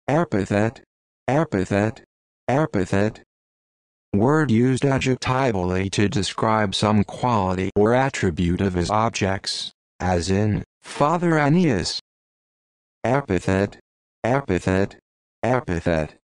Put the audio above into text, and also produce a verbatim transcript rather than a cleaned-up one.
Epithet, epithet, epithet. Word used adjectivally to describe some quality or attribute of his objects, as in, Father Aeneas. Epithet, epithet, epithet.